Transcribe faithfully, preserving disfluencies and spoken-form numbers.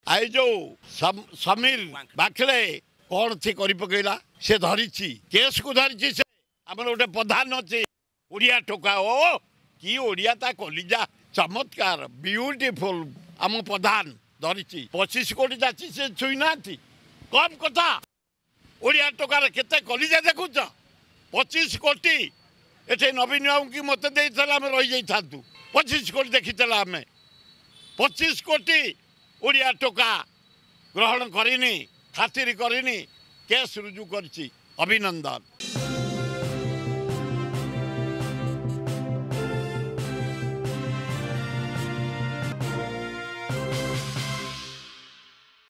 आई जो सम, समीर बाखले कौन थी करी पकेला से धरी केस को धरी से आम गोटे प्रधान अच्छे ओडिया टोका ओ कि ओडिया ता कलिजा चमत्कार ब्यूटीफुल आम प्रधान धरी पचिश कोटी जाची से छुई ना कम कथा ओडिया टोकार केते कलिजा देखुच पचिश कोटी एठे नवीन बाबू की मत आम रही था पचिश कोटी देखी आम पचिश कोटी ओडिया टोका ग्रहण करनी खातिर करनी केस रुजु कर अभिनंदन।